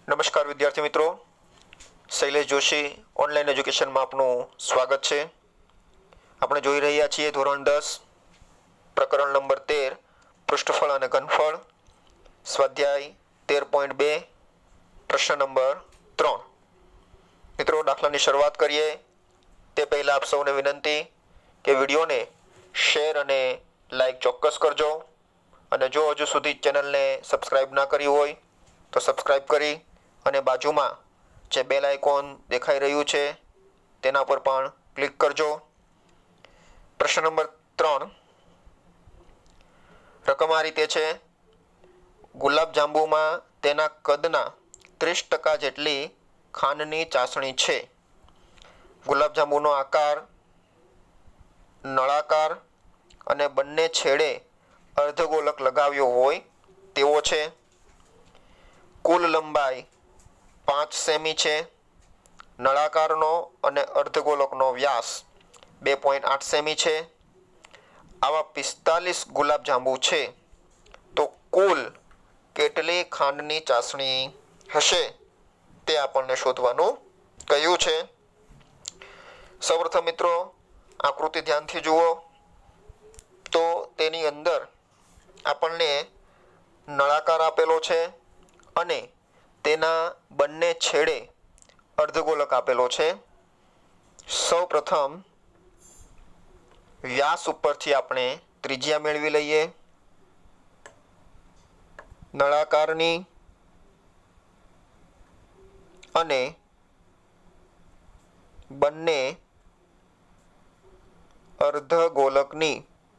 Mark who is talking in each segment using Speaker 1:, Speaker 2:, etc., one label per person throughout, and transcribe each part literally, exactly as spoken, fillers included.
Speaker 1: નમસ્કાર વિદ્યાર્થી મિત્રો, શૈલેષ જોશી ઓનલાઈન એજ્યુકેશનમાં આપનું સ્વાગત છે। આપણે જોઈ રહ્યા છીએ ધોરણ દસ પ્રકરણ નંબર તેર પૃષ્ઠફળ અને ઘનફળ, સ્વાધ્યાય તેર પોઈન્ટ બે પ્રશ્ન નંબર ત્રણ। મિત્રો, દાખલાની શરૂઆત કરીએ તે પહેલા આપ સૌને વિનંતી કે વિડીયોને શેર અને લાઈક ચોક્કસ કરજો અને જો હજુ સુધી ચેનલને સબસ્ક્રાઇબ ના કરી હોય તો સબસ્ક્રાઇબ કરી અને બાજુમાં જે બેલ આઇકોન દેખાઈ રહ્યું છે તેના પર પણ ક્લિક કરજો। પ્રશ્ન નંબર ત્રણ, રકમ આ રીતે છે। ગુલાબ જાંબુમાં તેના કદના ત્રીસ ટકા જેટલી ખાંડની ચાસણી છે। ગુલાબ જાંબુનો આકાર નળાકાર અને બંને છેડે અર્ધગોલક લગાવ્યો હોય તેવો છે। કુલ લંબાઈ પાંચ સેમી છે। નળાકારનો અને અર્ધગોલકનો વ્યાસ બે પોઈન્ટ આઠ સેમી છે। આવા પિસ્તાલીસ ગુલાબ જાંબુ છે તો કુલ કેટલી ખાંડની ચાસણી હશે તે આપણને શોધવાનું કહ્યું છે। સૌપ્રથમ મિત્રો, આકૃતિ ધ્યાનથી જુઓ તો તેની અંદર આપણને નળાકાર આપેલો છે અને તેના બંને છેડે અર્ધગોલક આપેલો છે। સૌપ્રથમ વ્યાસ ઉપરથી આપણે ત્રિજ્યા મેળવી લઈએ। નળાકારની અને બંને અર્ધગોલકની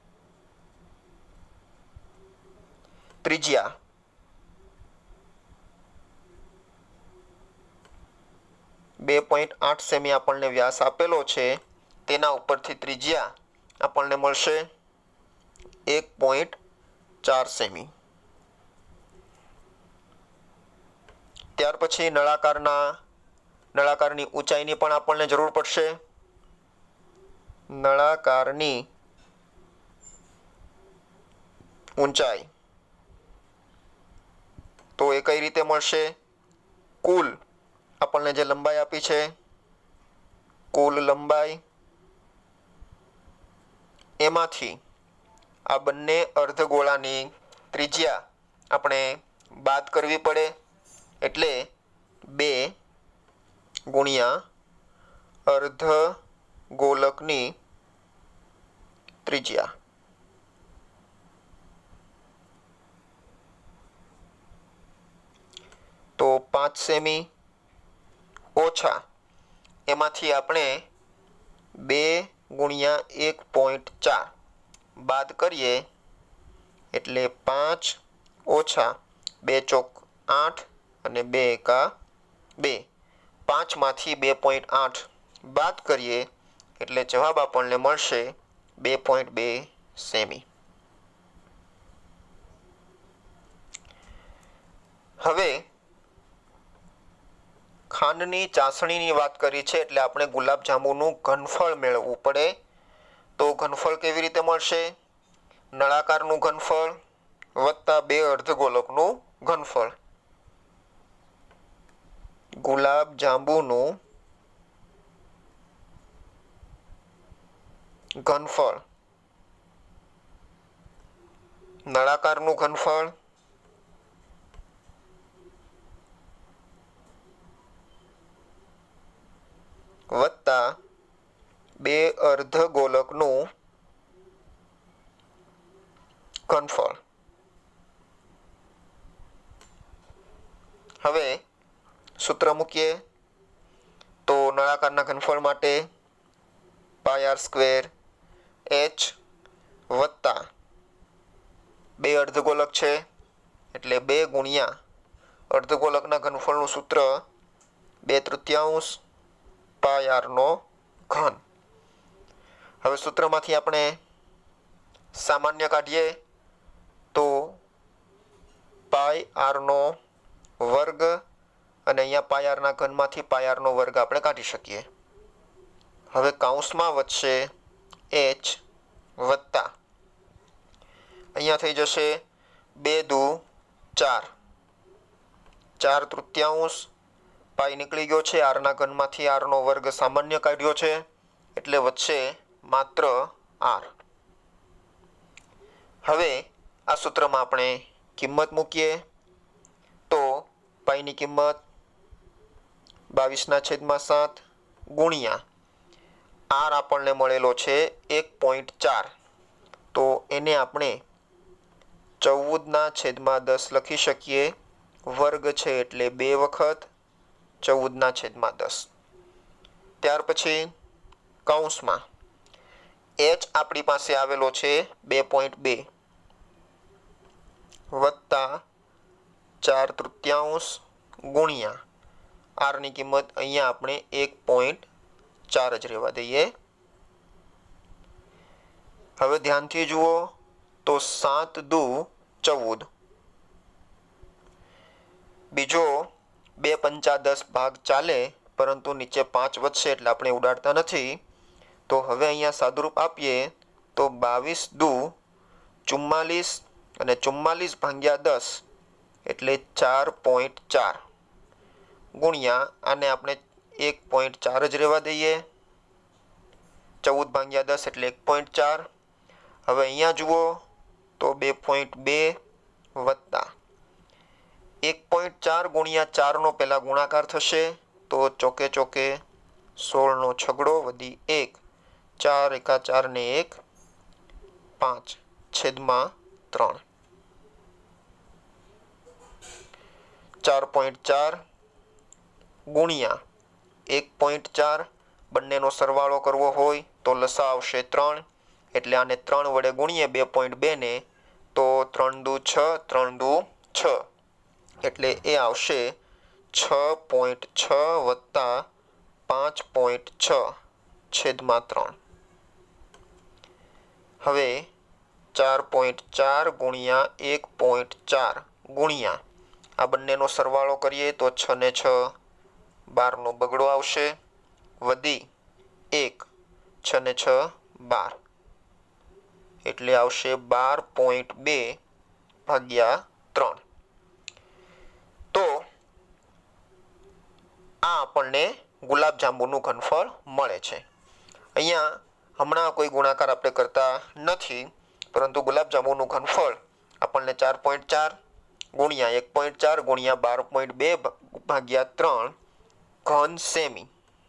Speaker 1: ત્રિજ્યા બે પોઈન્ટ આઠ સેમી આપણને વ્યાસ આપેલો છે, તેના ઉપરથી ત્રિજ્યા આપણને મળશે એક પોઈન્ટ ચાર સેમી। ત્યાર પછી નળાકારના નળાકારની ઊંચાઈની પણ આપણને જરૂર પડશે। નળાકારની ઊંચાઈ તો એ કઈ રીતે મળશે? કુલ આપણને જે લંબાઈ આપી છે કુલ લંબાઈ એમાંથી આ બંને અર્ધગોળાની ત્રિજ્યા આપણે બાદ કરવી પડે, એટલે બે ગુણ્યા અર્ધગોલકની ત્રિજ્યા। તો પાંચ સેમી ઓછા એમાંથી આપણે બે ગુણ્યા એક પોઈન્ટ ચાર બાદ કરીએ એટલે પાંચ ઓછા બે ચોક આઠ અને બે એકા બે। પાંચમાંથી બે પોઈન્ટ આઠ બાદ કરીએ એટલે જવાબ આપણને મળશે બે પોઈન્ટ બે સેમી। હવે ખાંડની ચાસણીની વાત કરી છે એટલે આપણે ગુલાબ જાંબુનું ઘનફળ મેળવવું પડે। તો ઘનફળ કેવી રીતે મળશે? નળાકારનું ઘનફળ વત્તા બે અર્ધગોલકનું ઘનફળ। ગુલાબ જાંબુનું ઘનફળ નળાકારનું ઘનફળ વત્તા બે અર્ધગોલકનું ઘનફળ। હવે સૂત્ર મૂકીએ તો નળાકારના ઘનફળ માટે પાય આર સ્ક્વેર એચ વત્તા બે અર્ધગોલક છે એટલે બે ગુણ્યા અર્ધગોલકના ઘનફળનું સૂત્ર બે તૃતીયાંશ પાય આર નો ઘન। હવે સૂત્રમાંથી આપણે સામાન્ય કાઢીએ તો પાય આર નો વર્ગ અને અહીંયા પાય આર ના ઘનમાંથી પાય આર નો વર્ગ આપણે કાઢી શકીએ। હવે કૌંસમાં વધશે એચ વત્તા અહીંયા થઈ જશે બે દુ ચાર ચાર તૃતીયાંશ પાઈ નીકળી ગયો છે, આરના ઘનમાંથી આરનો વર્ગ સામાન્ય કાઢ્યો છે એટલે વચ્ચે માત્ર આર. હવે આ સૂત્રમાં આપણે કિંમત મૂકીએ તો પાઈની કિંમત બાવીસના છેદમાં સાત ગુણ્યા આર આપણને મળેલો છે એક પોઈન્ટ ચાર, તો એને આપણે ચૌદના છેદમાં દસ લખી શકીએ. વર્ગ છે એટલે બે વખત ચૌદના છેદમાં દસ. ત્યાર પછી કૌંસમાં એચ આપણી પાસે આવેલો છે બે પોઈન્ટ બે વત્તા ચાર તૃતીયાંશ ગુણ્યા આરની કિંમત અહીંયા આપણે એક પોઈન્ટ ચાર જ રહેવા દઈએ. હવે ધ્યાનથી જુઓ તો સાત દુ ચૌદ, બીજો બે પંચા દસ ભાગ ચાલે પરંતુ નીચે પાંચ વધશે એટલે આપણે ઉડાડતા નથી. તો હવે અહીંયા સાદુરૂપ આપીએ તો બાવીસ દુ ચુમ્માલીસ અને ચુમ્માલીસ ભાગ્યા દસ એટલે ચાર પોઈન્ટ ચાર ગુણ્યા આને આપણે એક પોઈન્ટ ચાર જ રહેવા દઈએ. ચૌદ ભાગ્યા દસ એટલે એક પોઈન્ટ ચાર. હવે અહીંયા જુઓ તો બે પોઈન્ટ બે વત્તા એક પોઈન્ટ ચાર ગુણ્યા ચારનો પહેલા ગુણાકાર થશે તો ચોકે ચોકે સોળનો છગડો વધી એક, ચાર એકા ચાર ને એક, પાંચ છેદમાં ત્રણ. ચાર પોઈન્ટ ચાર ગુણ્યા એક પોઈન્ટ ચાર, બંનેનો સરવાળો કરવો હોય તો લસા આવશે ત્રણ એટલે આને ત્રણ વડે ગુણીએ બે પોઈન્ટ બે ને તો ત્રણ દુ છ, ત્રણ દુ છ એટલે એ આવશે છ પોઈન્ટ છ વત્તા પાંચ પોઈન્ટ છ છેદમાં ત્રણ. હવે ચાર પોઈન્ટ ચાર ગુણ્યા એક પોઈન્ટ ચાર ગુણ્યા આ બંનેનો સરવાળો કરીએ તો છ ને છ બારનો બગડો આવશે વધી એક, છ ને છ બાર એટલે આવશે બાર પોઈન્ટ બે ભાગ્યા ત્રણ. તો આ આપણને ગુલાબજાંબુનું ઘનફળ મળે છે. અહીંયા હમણાં કોઈ ગુણાકાર આપણે કરતા નથી, પરંતુ ગુલાબજાંબુનું ઘનફળ આપણને ચાર પોઈન્ટ ચાર ગુણ્યા એક પોઈન્ટ ચાર ગુણ્યા બાર પોઈન્ટ બે ભાગ્યા ત્રણ ઘન સેમી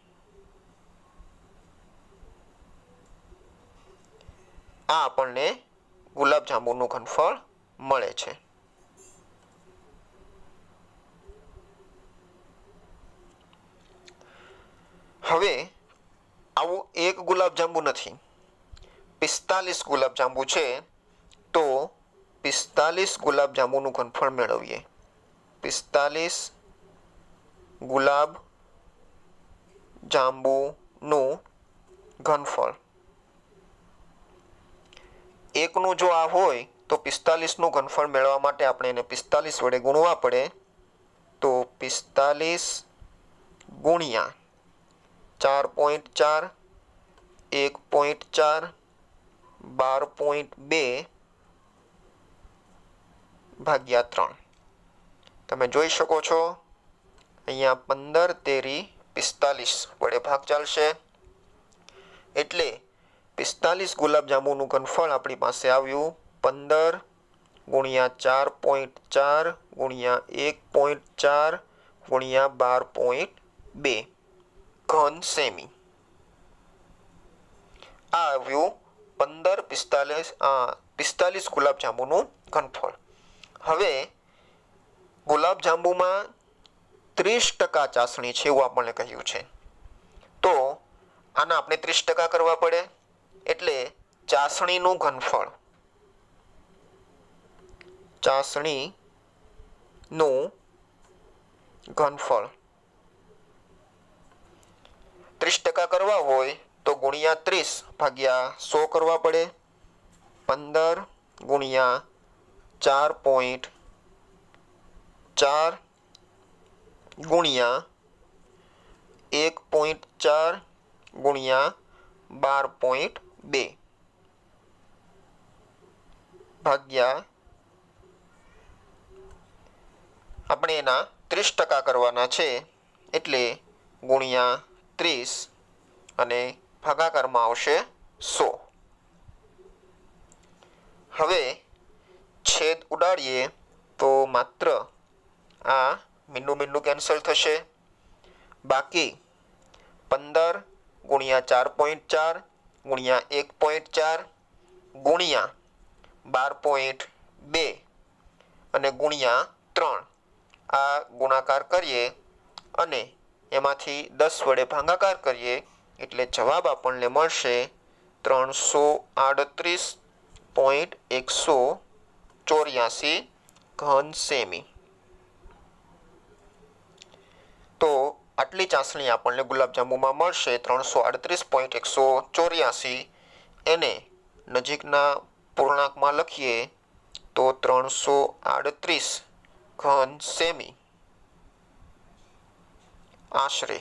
Speaker 1: આ આપણને ગુલાબજાંબુનું ઘનફળ મળે છે. હવે આવું એક ગુલાબજાંબુ નથી, પિસ્તાલીસ ગુલાબજાંબુ છે તો પિસ્તાલીસ ગુલાબજાંબુનું ઘનફળ મેળવીએ. પિસ્તાલીસ ગુલાબ જાંબુનું ઘનફળ. એકનું જો આ હોય તો પિસ્તાલીસનું ઘનફળ મેળવવા માટે આપણે એને પિસ્તાલીસ વડે ગુણવા પડે. તો પિસ્તાલીસ ગુણ્યા ચાર પોઈન્ટ ચાર, એક પોઈન્ટ ચાર, બાર પોઈન્ટ બે ભાગ્યા ત્રણ. તમે જોઈ શકો છો અહીંયા પંદર તેરી પિસ્તાલીસ વડે ભાગ ચાલશે એટલે પિસ્તાલીસ ગુલાબજાંબુનું ઘનફળ આપણી પાસે આવ્યું પંદર ગુણ્યા ચાર પોઈન્ટ ચાર ગુણ્યા એક પોઈન્ટ ચાર ગુણ્યા બાર પોઈન્ટ બે ઘન સેમી. આ આવ્યું પંદર પિસ્તાલીસ પિસ્તાલીસ ગુલાબજાંબુનું ઘનફળ. હવે ગુલાબજાંબુમાં ત્રીસ ટકા ચાસણી છે એવું આપણને કહ્યું છે, તો આના આપણે ત્રીસ ટકા કરવા પડે એટલે ચાસણીનું ઘનફળ ચાસણીનું ઘનફળ ત્રીસ ટકા કરવા હોય તો ગુણ્યા ત્રીસ ભાગ્યા સો કરવા પડે. પંદર ગુણ્યા ચાર પોઈન્ટ ચાર ગુણ્યા એક પોઈન્ટ ચાર ગુણ્યા બાર પોઈન્ટ બે ભાગ્યા આપણે એના ત્રીસ ટકા કરવાના છે એટલે ગુણ્યા ત્રીસ અને ભાગાકારમાં આવશે સો. હવે છેદ ઉડાડીએ તો માત્ર આ મીંડું મીંડું કેન્સલ થશે. બાકી પંદર ગુણ્યા ચાર પોઈન્ટ ચાર ગુણ્યા એક પોઈન્ટ ચાર ગુણ્યા બાર પોઈન્ટ બે અને ગુણ્યા ત્રણ આ ગુણાકાર કરીએ અને એમાંથી દસ વડે ભાગાકાર કરીએ એટલે જવાબ આપણને મળશે ત્રણસો આડત્રીસ પોઈન્ટ એકસો ચોર્યાસી ઘન સેમી. તો આટલી ચાસણી આપણને ગુલાબજાંબુમાં મળશે ત્રણસો આડત્રીસ પોઈન્ટ એકસો ચોર્યાસી. એને નજીકના પૂર્ણાંકમાં લખીએ તો ત્રણસો આડત્રીસ ઘન સેમી આશરે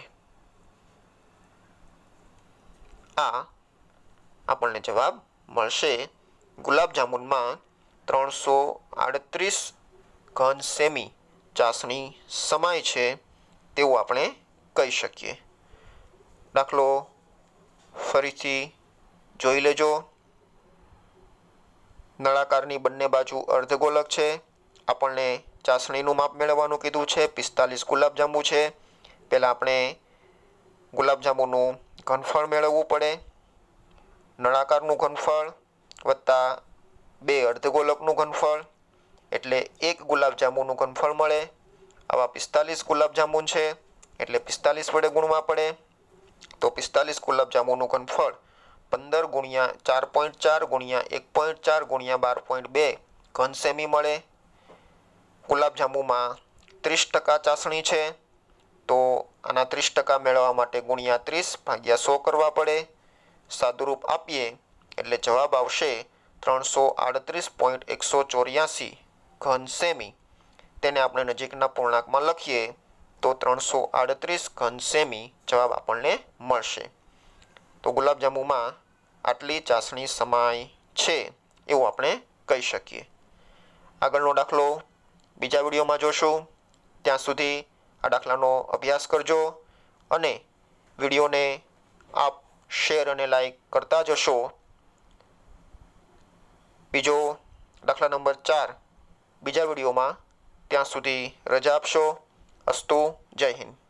Speaker 1: આ આપણને જવાબ મળશે. ગુલાબજાંબુમાં ત્રણસો આડત્રીસ ઘન સેમી ચાસણી સમાય છે તેવું આપણે કહી શકીએ. દાખલો ફરીથી જોઈ લેજો. નળાકારની બંને બાજુ અર્ધગોલક છે. આપણને ચાસણીનું માપ મેળવવાનું કીધું છે. પિસ્તાલીસ ગુલાબજાંબુ છે. પહેલાં આપણે ગુલાબજાંબુનું ઘનફળ મેળવવું પડે. નળાકારનું ઘનફળ વત્તા બે અર્ધગોલકનું ઘનફળ એટલે એક ગુલાબજાંબુનું ઘનફળ મળે. આવા પિસ્તાલીસ ગુલાબજાંબુ છે એટલે પિસ્તાલીસ વડે ગુણવા પડે. તો પિસ્તાલીસ ગુલાબજાંબુનું ઘનફળ પંદર ગુણ્યા ચાર પોઈન્ટ ચાર ગુણ્યા એક પોઈન્ટ ચાર ગુણ્યા બાર પોઈન્ટ બે ઘન સેમી મળે. ગુલાબજાંબુમાં ત્રીસ ટકા ચાસણી છે તો આના ત્રીસ ટકા મેળવવા માટે ગુણ્યા ત્રીસ ભાગ્યા સો કરવા પડે. સાદુરૂપ આપીએ એટલે જવાબ આવશે ત્રણસો આડત્રીસ પોઈન્ટ એકસો ચોર્યાસી ઘન સેમી. તેને આપણે નજીકના પૂર્ણાંકમાં લખીએ તો ત્રણસો આડત્રીસ ઘન સેમી જવાબ આપણને મળશે. તો ગુલાબજાંબુમાં આટલી ચાસણી સમાય છે એવું આપણે કહી શકીએ. આગળનો દાખલો બીજા વિડીયોમાં જોશું. ત્યાં સુધી આ દાખલાનો અભ્યાસ કરજો અને વિડીયોને આપ શેર અને લાઈક કરતા જશો. બીજો દાખલા નંબર ચાર બીજા વિડીયોમાં. ત્યાં સુધી રજા આપશો. અસ્તુ. જય હિન્દ.